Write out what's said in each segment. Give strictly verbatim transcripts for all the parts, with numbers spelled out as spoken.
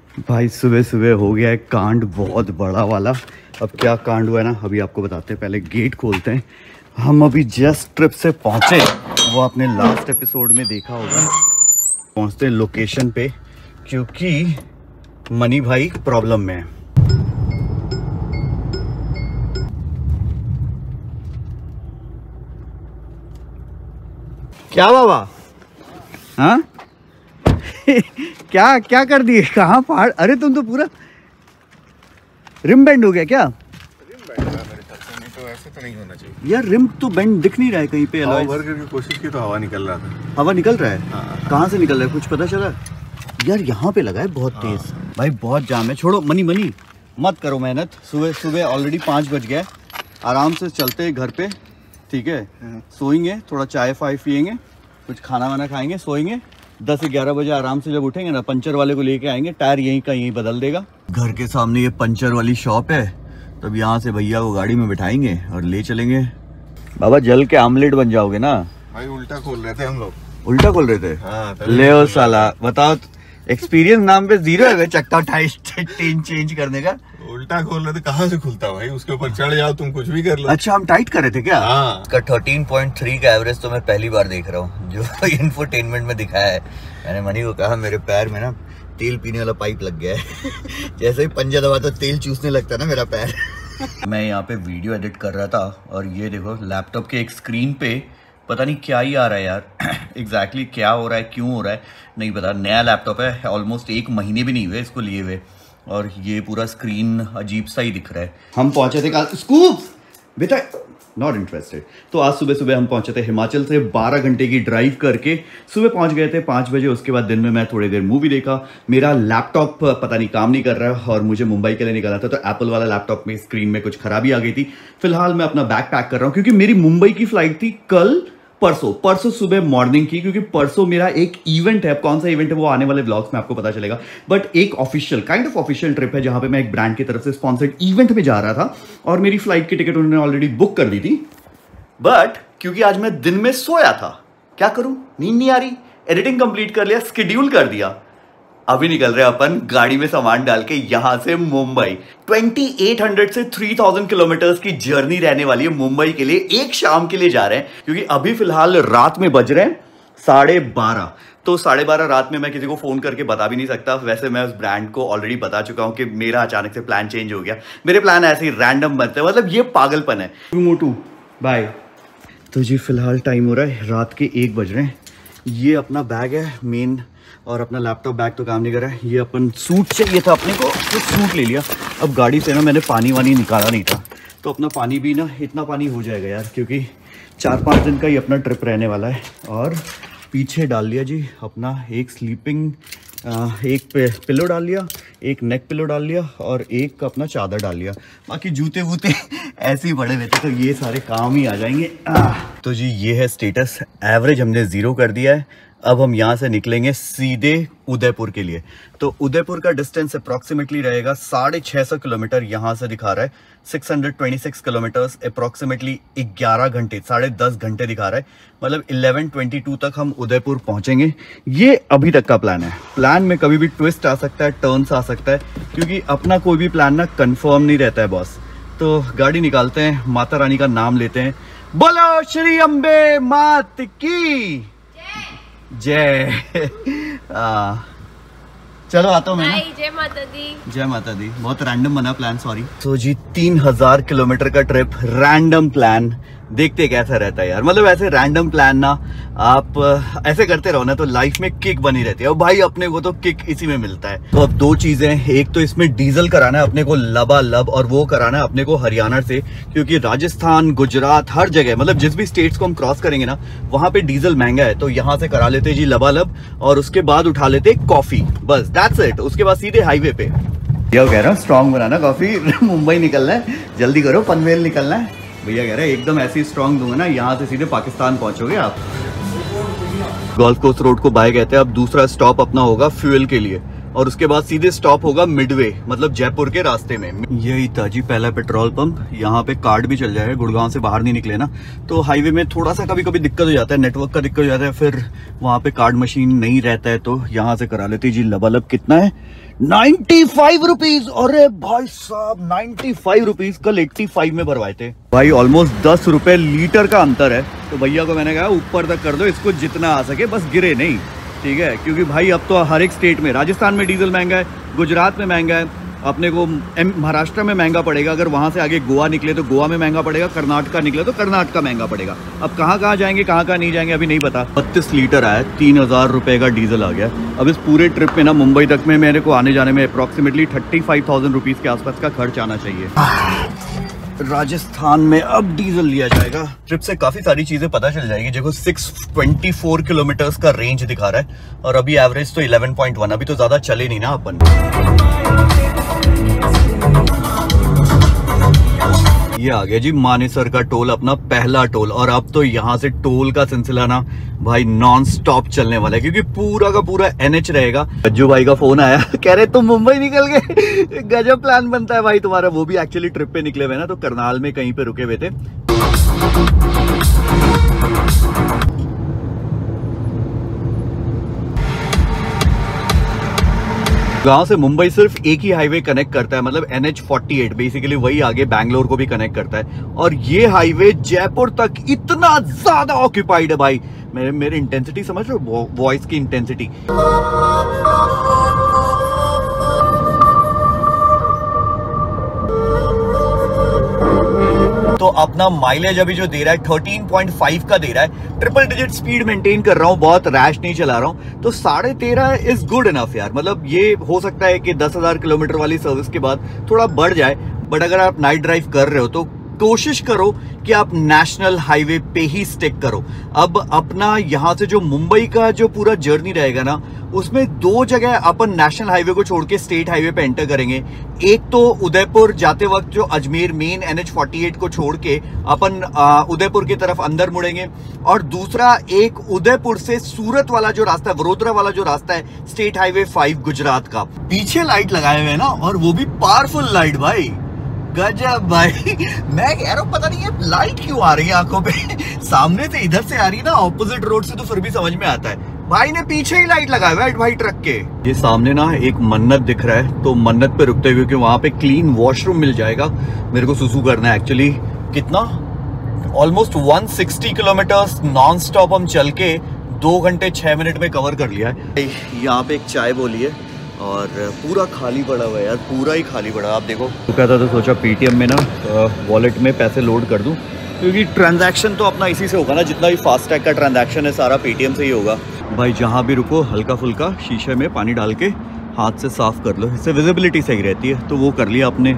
भाई सुबह सुबह हो गया है कांड बहुत बड़ा वाला। अब क्या कांड हुआ है ना, अभी आपको बताते हैं। पहले गेट खोलते हैं। हम अभी जस्ट ट्रिप से पहुंचे, वो आपने लास्ट एपिसोड में देखा होगा। पहुंचते हैं लोकेशन पे क्योंकि मनी भाई प्रॉब्लम में है। क्या बाबा, हाँ क्या क्या कर दिए, कहाँ पहाड़? अरे तुम तो पूरा रिम बेंड हो गया क्या? रिम बेंड है मेरे ख्याल से, नहीं तो ऐसे तो नहीं होना चाहिए यार। रिम तो बेंड दिख नहीं रहा है कहीं पे। हवा भर करके कोशिश की तो हवा निकल रहा था। हवा निकल रहा है? हाँ। कहाँ से निकल रहा है कुछ पता चला? यार यहाँ पे लगा है बहुत हाँ। तेज। भाई बहुत जाम है। छोड़ो मनी मनी मत करो मेहनत। सुबह सुबह ऑलरेडी पाँच बज गया। आराम से चलते हैं घर पे, ठीक है? सोएंगे, थोड़ा चाय फाय पियेंगे, कुछ खाना वाना खाएंगे, सोएंगे। दस ग्यारह बजे आराम से जब उठेंगे ना, पंचर वाले को लेके आएंगे, टायर यहीं का यहीं बदल देगा। घर के सामने ये पंचर वाली शॉप है, तब यहाँ से भैया को गाड़ी में बिठाएंगे और ले चलेंगे। बाबा जल के आमलेट बन जाओगे ना। भाई उल्टा खोल रहे थे हम लोग। उल्टा खोल रहे थे? हाँ, ले ओ साला, बताओ एक्सपीरियंस नाम पे जीरो है चक्का उठाई टीन चेंज करने का। उल्टा खोल रहे थे, कहाँ से खुलता भाई? उसके ऊपर चढ़ जाओ, तुम कुछ भी कर लो। अच्छा हम टाइट कर रहे थे क्या? हाँ। इसका थर्टीन पॉइंट थ्री का एवरेज तो मैं पहली बार देख रहा हूँ जो इंफोटेनमेंट में दिखाया है। मैंने मनी को कहा मेरे पैर में ना तेल पीने वाला पाइप लग गया है जैसे ही पंजा दबा तो तेल चूसने लगता है ना मेरा पैर मैं यहाँ पे वीडियो एडिट कर रहा था और ये देखो लैपटॉप के एक स्क्रीन पे पता नहीं क्या ही आ रहा है यार। एग्जैक्टली exactly क्या हो रहा है, क्यों हो रहा है नहीं पता। नया लैपटॉप है, ऑलमोस्ट एक महीने भी नहीं हुए इसको लिए हुए, और ये पूरा स्क्रीन अजीब सा ही दिख रहा है। हम पहुंचे थे कल स्कूप बेटा, नॉट इंटरेस्टेड। तो आज सुबह सुबह हम पहुंचे थे हिमाचल से, बारह घंटे की ड्राइव करके सुबह पहुंच गए थे पाँच बजे। उसके बाद दिन में मैं थोड़ी देर मूवी देखा। मेरा लैपटॉप पता नहीं काम नहीं कर रहा है और मुझे मुंबई के लिए निकलना था, तो एप्पल वाला लैपटॉप में स्क्रीन में कुछ खराबी आ गई थी। फिलहाल मैं अपना बैग पैक कर रहा हूँ क्योंकि मेरी मुंबई की फ्लाइट थी कल परसों परसों सुबह मॉर्निंग की, क्योंकि परसों मेरा एक इवेंट है। अब कौन सा इवेंट है वो आने वाले व्लॉग्स में आपको पता चलेगा, बट एक official kind of official trip है जहां पे मैं एक ब्रांड की तरफ से स्पॉन्सर्ड इवेंट में जा रहा था और मेरी फ्लाइट की टिकट उन्होंने ऑलरेडी बुक कर दी थी। बट क्योंकि आज मैं दिन में सोया था, क्या करूं, नींद नहीं आ रही, एडिटिंग कंप्लीट कर लिया, स्केड्यूल कर दिया। अभी निकल रहे अपन गाड़ी में सामान डाल के यहां से मुंबई। अट्ठाईस सौ से तीन हज़ार किलोमीटर्स की जर्नी रहने वाली है मुंबई के लिए। एक शाम के लिए जा रहे हैं क्योंकि अभी फिलहाल रात में बज रहे हैं साढ़े बारह। तो साढ़े बारह रात में मैं किसी को फोन करके बता भी नहीं सकता। वैसे मैं उस ब्रांड को ऑलरेडी बता चुका हूं कि मेरा अचानक से प्लान चेंज हो गया। मेरे प्लान ऐसे ही रैंडम बनते हैं, मतलब ये पागलपन है। मोटू बाय। तो जी फिलहाल टाइम हो रहा है रात के एक बज रहे हैं। ये अपना बैग है मेन, और अपना लैपटॉप बैग तो काम नहीं कर रहा है। ये अपन सूट चाहिए था अपने को, तो सूट ले लिया। अब गाड़ी से ना मैंने पानी वानी निकाला नहीं था, तो अपना पानी भी ना इतना पानी हो जाएगा यार, क्योंकि चार पाँच दिन का ही अपना ट्रिप रहने वाला है। और पीछे डाल लिया जी अपना एक स्लीपिंग, एक पे पिलो डाल लिया, एक नेक पिलो डाल लिया और एक अपना चादर डाल लिया। बाकी जूते वूते ऐसे ही पड़े हुए थे, तो ये सारे काम ही आ जाएंगे। तो जी ये है स्टेटस। एवरेज हमने ज़ीरो कर दिया है। अब हम यहाँ से निकलेंगे सीधे उदयपुर के लिए। तो उदयपुर का डिस्टेंस अप्रॉक्सीमेटली रहेगा साढ़े छः सौ किलोमीटर। यहाँ से दिखा रहा है six hundred twenty six kilometres, approximately ग्यारह घंटे, साढ़े दस घंटे दिखा रहा है। मतलब इलेवन ट्वेंटी टू तक हम उदयपुर पहुँचेंगे। ये अभी तक का प्लान है। प्लान में कभी भी ट्विस्ट आ सकता है, टर्न्स आ सकता है, क्योंकि अपना कोई भी प्लान ना कन्फर्म नहीं रहता है बॉस। तो गाड़ी निकालते हैं, माता रानी का नाम लेते हैं। बोलो श्री अम्बे मात की जय। आ, चलो आता हूँ मैं। जय माता दी। जय माता दी। बहुत रैंडम बना प्लान, सॉरी। तो जी तीन हजार किलोमीटर का ट्रिप, रैंडम प्लान, देखते कैसा रहता है यार। मतलब ऐसे रैंडम प्लान ना आप ऐसे करते रहो ना तो लाइफ में किक बनी रहती है, और भाई अपने को तो किक इसी में मिलता है। तो अब दो चीजें, एक तो इसमें डीजल कराना है अपने को लबालब, और वो कराना है अपने को हरियाणा से, क्योंकि राजस्थान गुजरात हर जगह, मतलब जिस भी स्टेट्स को हम क्रॉस करेंगे ना वहां पे डीजल महंगा है। तो यहाँ से करा लेते जी लबालब, और उसके बाद उठा लेते कॉफी, बस दैट्स इट। उसके बाद सीधे हाईवे पे। ये कह रहा हूँ स्ट्रॉन्ग बनाना कॉफी। मुंबई निकलना है, जल्दी करो, पनवेल निकलना है। भैया कह रहे हैं एकदम ऐसी स्ट्रॉन्ग दूंगा ना, यहाँ से सीधे पाकिस्तान पहुंचोगे आप। गोल्फ कोर्स रोड को बाय कहते हैं। अब दूसरा स्टॉप अपना होगा फ्यूल के लिए। और उसके बाद सीधे स्टॉप होगा मिडवे, मतलब जयपुर के रास्ते में। यही था जी पहला पेट्रोल पंप। यहाँ पे कार्ड भी चल जाएगा, गुड़गांव से बाहर नहीं निकले ना तो हाईवे में थोड़ा सा कभी कभी दिक्कत हो जाता है, नेटवर्क का दिक्कत हो जाता है, फिर वहाँ पे कार्ड मशीन नहीं रहता है तो यहाँ से करा लेते जी। लबालब कितना है? Ninety five rupees. अरे भाई साहब नाइन्टी फाइव रुपीज, कल एट्टी फाइव में भरवाए थे भाई। ऑलमोस्ट दस रुपए लीटर का अंतर है। तो भैया को मैंने कहा ऊपर तक कर दो इसको जितना आ सके, बस गिरे नहीं, ठीक है? क्योंकि भाई अब तो हर एक स्टेट में, राजस्थान में डीजल महंगा है, गुजरात में महंगा है, अपने को महाराष्ट्र में महंगा पड़ेगा, अगर वहाँ से आगे गोवा निकले तो गोवा में महंगा पड़ेगा, कर्नाटका निकले तो कर्नाटका महंगा पड़ेगा। अब कहाँ कहाँ जाएंगे कहाँ कहाँ नहीं जाएंगे अभी नहीं पता। बत्तीस लीटर आया, तीन हज़ार रुपये का डीजल आ गया। अब इस पूरे ट्रिप में ना मुंबई तक में मेरे को आने जाने में approximately thirty five thousand rupees के आसपास का खर्च आना चाहिए। राजस्थान में अब डीजल लिया जाएगा। ट्रिप से काफी सारी चीजें पता चल जाएगी। देखो सिक्स ट्वेंटी फोर किलोमीटर्स का रेंज दिखा रहा है और अभी एवरेज तो इलेवन पॉइंट वन, अभी तो ज्यादा चले नहीं ना अपन। ये आ गया जी मानेसर का टोल, अपना पहला टोल। और अब तो यहाँ से टोल का सिलसिला ना भाई नॉन स्टॉप चलने वाला है क्योंकि पूरा का पूरा एनएच रहेगा। गज्जू भाई का फोन आया, कह रहे तुम मुंबई निकल गए, गजब प्लान बनता है भाई तुम्हारा। वो भी एक्चुअली ट्रिप पे निकले हुए ना, तो करनाल में कहीं पे रुके हुए थे। गांव से मुंबई सिर्फ एक ही हाईवे कनेक्ट करता है, मतलब N H forty eight, basically वही आगे बैंगलोर को भी कनेक्ट करता है। और ये हाईवे जयपुर तक इतना ज्यादा ऑक्यूपाइड है भाई। मेरे मेरे इंटेंसिटी समझ रहे हो, वॉइस की इंटेंसिटी। तो अपना माइलेज अभी जो दे रहा है थर्टीन पॉइंट फाइव का दे रहा है। ट्रिपल डिजिट स्पीड मेंटेन कर रहा हूँ, बहुत रैश नहीं चला रहा हूँ। तो साढ़े तेरह इज गुड इनफ यार। मतलब ये हो सकता है कि दस हजार किलोमीटर वाली सर्विस के बाद थोड़ा बढ़ जाए, बट अगर आप नाइट ड्राइव कर रहे हो तो कोशिश करो कि आप नेशनल हाईवे पे ही स्टिक करो। अब अपना यहाँ से जो मुंबई का जो पूरा जर्नी रहेगा ना, उसमें दो जगह अपन नेशनल हाईवे को छोड़ के स्टेट हाईवे पे एंटर करेंगे। एक तो उदयपुर जाते वक्त जो Ajmer main N H forty eight को छोड़ के अपन उदयपुर की तरफ अंदर मुड़ेंगे, और दूसरा एक उदयपुर से सूरत वाला जो रास्ता है, वडोदरा वाला जो रास्ता है, स्टेट हाईवे फाइव गुजरात का। पीछे लाइट लगाए हुए हैं ना, और वो भी पावरफुल लाइट भाई, गजब भाई। मैं कह रहा हूँ पता नहीं है लाइट क्यों आ रही है आंखों पे। सामने से इधर से आ रही है ना, ऑपोजिट रोड से, तो फिर भी समझ में आता है। भाई ने पीछे ही लाइट लगाया हुआ है भाई ट्रक के। ये सामने ना एक मन्नत दिख रहा है, तो मन्नत पे रुकते हुए, क्योंकि वहां पे क्लीन वॉशरूम मिल जाएगा। मेरे को सुसु करना है एक्चुअली। कितना almost one sixty kilometre non stop हम चल के दो घंटे छह मिनट में कवर कर लिया है। यहाँ पे एक चाय बोली है और पूरा खाली पड़ा हुआ है यार, पूरा ही खाली पड़ा। आप देखो तो कहता तो सोचा पेटीएम में ना वॉलेट में पैसे लोड कर दूं, क्योंकि ट्रांजैक्शन तो अपना इसी से होगा ना, जितना भी फास्टैग का ट्रांजैक्शन है सारा पेटीएम से ही होगा। भाई जहाँ भी रुको हल्का फुल्का शीशे में पानी डाल के हाथ से साफ कर लो, इससे विजिबिलिटी सही रहती है। तो वो कर लिया आपने।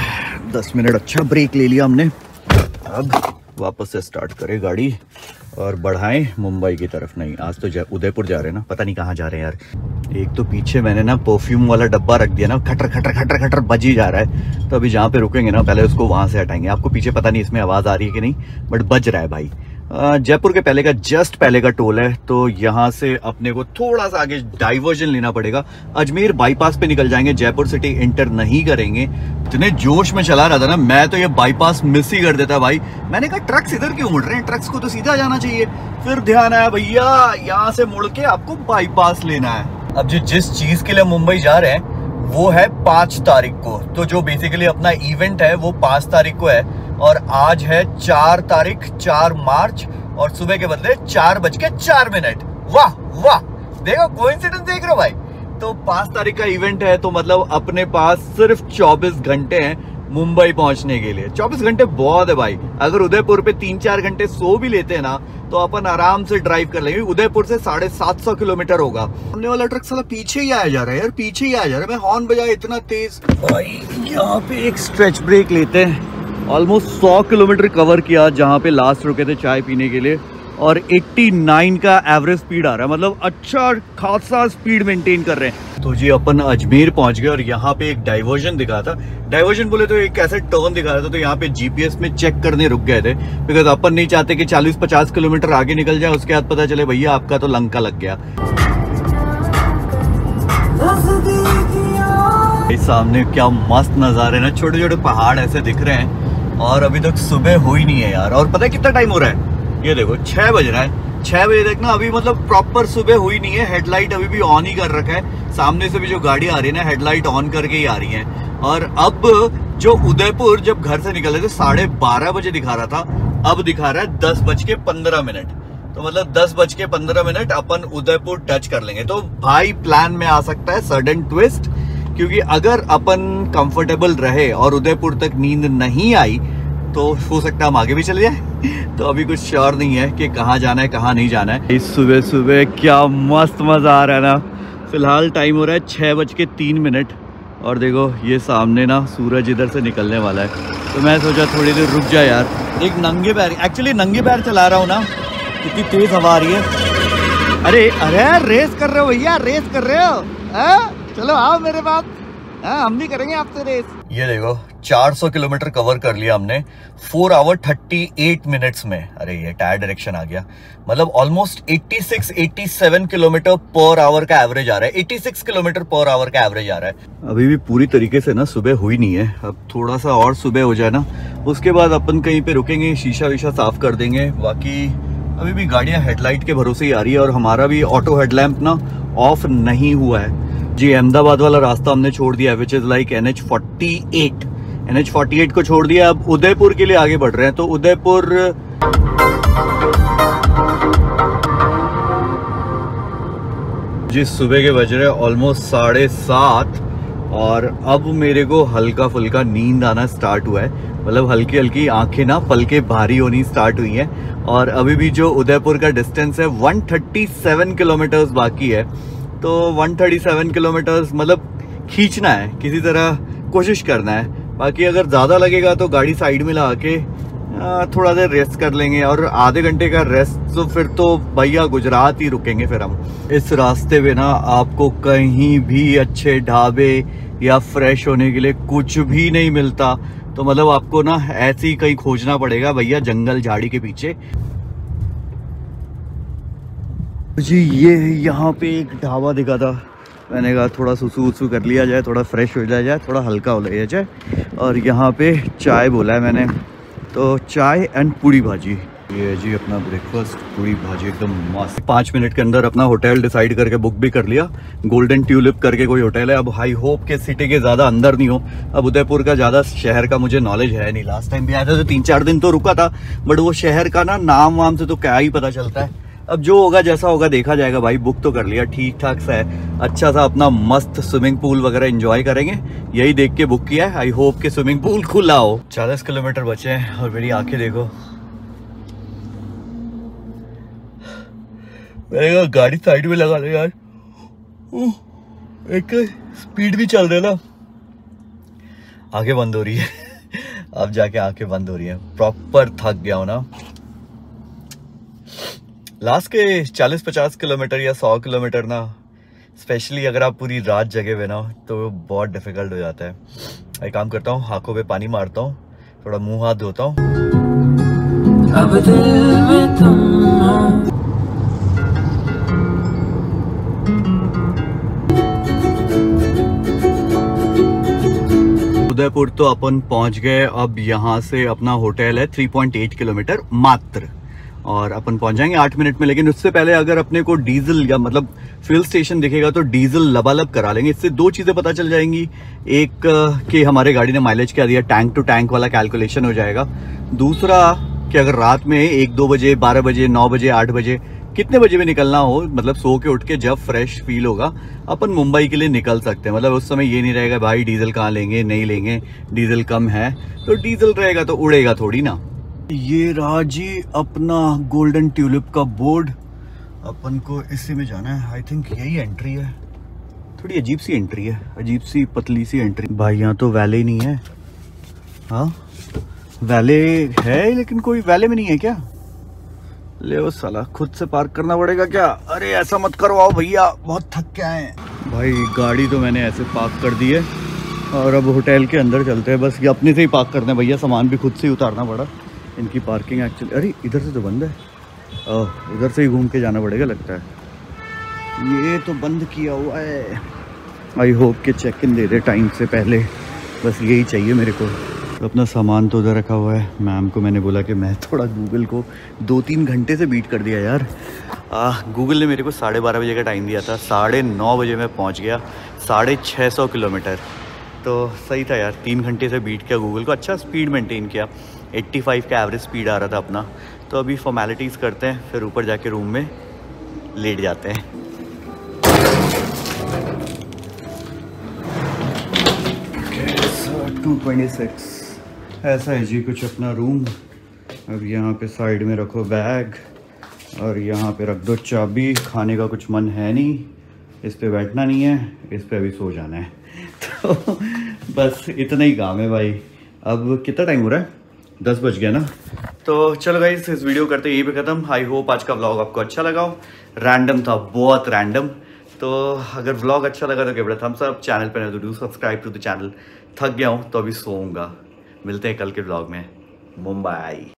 दस मिनट अच्छा ब्रेक ले लिया हमने। अब वापस से स्टार्ट करें गाड़ी और बढ़ाएं मुंबई की तरफ। नहीं, आज तो उदयपुर जा रहे हैं ना, पता नहीं कहाँ जा रहे हैं यार। एक तो पीछे मैंने ना परफ्यूम वाला डब्बा रख दिया ना, खटर खटर खटर खटर बज ही जा रहा है। तो अभी जहाँ पे रुकेंगे ना, पहले उसको वहां से हटाएंगे। आपको पीछे पता नहीं इसमें आवाज आ रही है कि नहीं, बट बज रहा है भाई। जयपुर के पहले का जस्ट पहले का टोल है, तो यहाँ से अपने को थोड़ा सा आगे डाइवर्जन लेना पड़ेगा। अजमेर बाईपास पे निकल जाएंगे, जयपुर सिटी एंटर नहीं करेंगे। इतने जोश में चला रहा था ना मैं, तो ये बाईपास मिस ही कर देता भाई। मैंने कहा ट्रक्स इधर क्यों मुड़ रहे हैं, ट्रक्स को तो सीधा जाना चाहिए। फिर ध्यान आया भैया यहाँ से मुड़ के आपको बाईपास लेना है। अब जो जिस चीज के लिए मुंबई जा रहे हैं वो है पांच तारीख को। तो जो बेसिकली अपना इवेंट है वो पांच तारीख को है, और आज है चार तारीख, चार मार्च, और सुबह के बदले चार बज के चार मिनट। वाह वाह, देखो कोइंसिडेंस देख रहे हो भाई। तो पांच तारीख का इवेंट है, तो मतलब अपने पास सिर्फ चौबीस घंटे हैं मुंबई पहुंचने के लिए। चौबीस घंटे बहुत है भाई। अगर उदयपुर पे तीन चार घंटे सो भी लेते हैं ना, तो अपन आराम से ड्राइव कर लेंगे। उदयपुर से साढ़े सात सौ किलोमीटर होगा। सामने वाला ट्रक साला पीछे ही आया जा रहा है यार, पीछे ही आया जा रहा है। मैं हॉर्न बजाया इतना तेज भाई। यहाँ पे एक स्ट्रेच ब्रेक लेते हैं। ऑलमोस्ट सौ किलोमीटर कवर किया, जहाँ पे लास्ट रुके थे चाय पीने के लिए, और नवासी का एवरेज स्पीड आ रहा है। मतलब अच्छा खासा स्पीड मेंटेन कर रहे हैं। तो जी अपन अजमेर पहुंच गए, और यहाँ पे एक डाइवर्जन दिखा था। डाइवर्जन बोले तो एक ऐसे टर्न दिखा रहा था, तो यहाँ पे जीपीएस में चेक करने रुक गए थे, बिकॉज अपन नहीं चाहते कि चालीस पचास किलोमीटर आगे निकल जाए, उसके बाद पता चले भैया आपका तो लंका लग गया। इस सामने क्या मस्त नज़ारे ना, छोटे छोटे पहाड़ ऐसे दिख रहे हैं और अभी तक सुबह हो ही नहीं है यार। और पता है कितना टाइम हो रहा है? ये देखो छह बज रहा है। छह बजे तक ना अभी मतलब प्रॉपर सुबह हुई नहीं है। हेडलाइट अभी भी ऑन ही कर रखा है। सामने से भी जो गाड़ी आ रही है ना, हेडलाइट ऑन करके ही आ रही है। और अब जो उदयपुर जब घर से निकले थे साढ़े बारह बजे दिखा रहा था, अब दिखा रहा है दस बज के पंद्रह मिनट। तो मतलब दस बज के पंद्रह मिनट अपन उदयपुर टच कर लेंगे। तो भाई प्लान में आ सकता है सडन ट्विस्ट, क्योंकि अगर अपन कंफर्टेबल रहे और उदयपुर तक नींद नहीं आई तो हो सकता है हम आगे भी चले जाए। तो अभी कुछ श्योर नहीं है कि कहाँ जाना है कहाँ नहीं जाना है। इस सुबह सुबह क्या मस्त मजा आ रहा है ना। फिलहाल टाइम हो रहा है छः बज के तीन मिनट और देखो ये सामने ना सूरज इधर से निकलने वाला है। तो मैं सोचा थोड़ी देर रुक जाए यार। एक नंगे पैर, एक्चुअली नंगे पैर चला रहा हूँ ना, कितनी तेज हवा आ रही है। अरे अरे रेस कर रहे हो भैया, रेस कर रहे हो? आ? चलो आओ मेरे पास, हम भी करेंगे आपसे रेस। ये देखो चार सौ किलोमीटर कवर कर लिया हमने four hour thirty eight minutes में। अरे ये टायर डायरेक्शन आ गया। मतलब ऑलमोस्ट छियासी सत्तासी किलोमीटर पर आवर का एवरेज आ रहा है। छियासी किलोमीटर पर आवर का एवरेज आ रहा है। अभी भी पूरी तरीके से ना सुबह हुई नहीं है। अब थोड़ा सा और सुबह हो जाए ना, उसके बाद अपन कहीं पे रुकेंगे, शीशा वीशा साफ कर देंगे। बाकी अभी भी गाड़ियां हेडलाइट के भरोसे ही आ रही है और हमारा भी ऑटो हेडलैम्प ना ऑफ नहीं हुआ है जी। अहमदाबाद वाला रास्ता हमने छोड़ दिया है, which is like N H forty eight. N H forty eight को छोड़ दिया। अब उदयपुर के लिए आगे बढ़ रहे हैं। तो उदयपुर जिस सुबह के बज रहे ऑलमोस्ट साढ़े सात और अब मेरे को हल्का फुल्का नींद आना स्टार्ट हुआ है। मतलब हल्की हल्की आंखें ना पलके भारी होनी स्टार्ट हुई हैं। और अभी भी जो उदयपुर का डिस्टेंस है एक सौ सैंतीस किलोमीटर्स बाकी है। तो एक सौ सैंतीस किलोमीटर्स मतलब खींचना है, किसी तरह कोशिश करना है। बाकी अगर ज़्यादा लगेगा तो गाड़ी साइड में लगा के थोड़ा देर रेस्ट कर लेंगे। और आधे घंटे का रेस्ट तो फिर तो भैया गुजरात ही रुकेंगे फिर हम। इस रास्ते पे ना आपको कहीं भी अच्छे ढाबे या फ्रेश होने के लिए कुछ भी नहीं मिलता। तो मतलब आपको ना ऐसे ही कहीं खोजना पड़ेगा भैया, जंगल झाड़ी के पीछे। जी ये यहाँ पे एक ढाबा दिखा था, मैंने कहा थोड़ा सुसु उसू कर लिया जाए, थोड़ा फ्रेश हो जाया जाए, थोड़ा हल्का हो लिया जाए। और यहाँ पे चाय बोला है मैंने, तो चाय एंड पूड़ी भाजी। ये जी अपना ब्रेकफास्ट, पूड़ी भाजी एकदम मस्त। पाँच मिनट के अंदर अपना होटल डिसाइड करके बुक भी कर लिया। गोल्डन ट्यूलिप करके कोई होटल है। अब आई होप के सिटी के ज़्यादा अंदर नहीं हो। अब उदयपुर का ज़्यादा शहर का मुझे नॉलेज है नहीं। लास्ट टाइम भी आया था तो तीन चार दिन तो रुका था, बट वो शहर का ना नाम वाम से तो क्या ही पता चलता है। अब जो होगा जैसा होगा देखा जाएगा भाई। बुक तो कर लिया, ठीक ठाक सा है, अच्छा सा अपना मस्त स्विमिंग पूल वगैरह एंजॉय करेंगे, यही देख के बुक किया है। आई होप के स्विमिंग पूल खुला हो। चालीस किलोमीटर बचे हैं और मेरी आंखें देखो। मैंने कहा गाड़ी साइड में लगा लो यार, एक स्पीड भी चल रही है ना। आंखें बंद हो रही है अब जाके आंखें बंद हो रही है। प्रॉपर थक गया हूं ना। लास्ट के चालीस पचास किलोमीटर या सौ किलोमीटर ना, स्पेशली अगर आप पूरी रात जगे हुए ना, तो बहुत डिफिकल्ट हो जाता है। एक काम करता हूँ, आंखों पे पानी मारता हूँ, थोड़ा मुंह हाथ धोता हूँ। अब दिल में तुम उदयपुर तो अपन पहुंच गए। अब यहाँ से अपना होटल है तीन पॉइंट आठ किलोमीटर मात्र, और अपन पहुंच जाएंगे आठ मिनट में। लेकिन उससे पहले अगर अपने को डीजल या मतलब फ्यूल स्टेशन दिखेगा तो डीजल लबालब करा लेंगे। इससे दो चीजें पता चल जाएंगी, एक कि हमारे गाड़ी ने माइलेज क्या दिया, टैंक टू टैंक वाला कैलकुलेशन हो जाएगा। दूसरा कि अगर रात में एक दो बजे, बारह बजे, नौ बजे, आठ बजे, कितने बजे भी निकलना हो, मतलब सो के उठ के जब फ्रेश फील होगा, अपन मुंबई के लिए निकल सकते हैं। मतलब उस समय ये नहीं रहेगा भाई डीजल कहाँ लेंगे, नहीं लेंगे, डीजल कम है। तो डीजल रहेगा तो उड़ेगा थोड़ी ना। ये रहा जी अपना गोल्डन ट्यूलिप का बोर्ड। अपन को इसी में जाना है। आई थिंक यही एंट्री है। थोड़ी अजीब सी एंट्री है, अजीब सी पतली सी एंट्री। भाई यहाँ तो वैले नहीं है। हाँ वैले है, लेकिन कोई वैले में नहीं है क्या? ले वो साला खुद से पार्क करना पड़ेगा क्या? अरे ऐसा मत करवाओ भैया, बहुत थक के आए हैं। भाई गाड़ी तो मैंने ऐसे पार्क कर दी है और अब होटल के अंदर चलते हैं। बस ये अपने से ही पार्क करना है भैया, सामान भी खुद से ही उतारना पड़ा। इनकी पार्किंग एक्चुअली, अरे इधर से तो बंद है, उधर से ही घूम के जाना पड़ेगा लगता है। ये तो बंद किया हुआ है। आई होप कि चेक इन दे दे टाइम से पहले, बस यही चाहिए मेरे को। तो अपना सामान तो उधर रखा हुआ है। मैम को मैंने बोला कि मैं थोड़ा गूगल को दो तीन घंटे से बीट कर दिया यार। आ, गूगल ने मेरे को साढ़े बारह बजे का टाइम दिया था, साढ़े नौ बजे मैं पहुंच गया, साढ़े छः सौ किलोमीटर। तो सही था यार, तीन घंटे से बीट किया गूगल को। अच्छा स्पीड मेंटेन किया, पचासी का एवरेज स्पीड आ रहा था अपना। तो अभी फॉर्मेलिटीज़ करते हैं, फिर ऊपर जाके रूम में लेट जाते हैं। टू ट्वेंटी सिक्स ऐसा है जी कुछ अपना रूम। अब यहाँ पे साइड में रखो बैग और यहाँ पे रख दो चाबी। खाने का कुछ मन है नहीं, इस पे बैठना नहीं है, इस पे अभी सो जाना है। तो बस इतना ही काम है भाई। अब कितना टाइम हो रहा है? दस बज गया ना। तो चलो गाइस, इस वीडियो करते यहीं पे ख़त्म। आई होप आज का व्लॉग आपको अच्छा लगा हो। रैंडम था, बहुत रैंडम। तो अगर व्लॉग अच्छा लगा तो give it a thumbs up. Channel पर तो do subscribe to the channel. थक गया हूँ तो अभी सोऊंगा। मिलते हैं कल के व्लॉग में। मुंबई।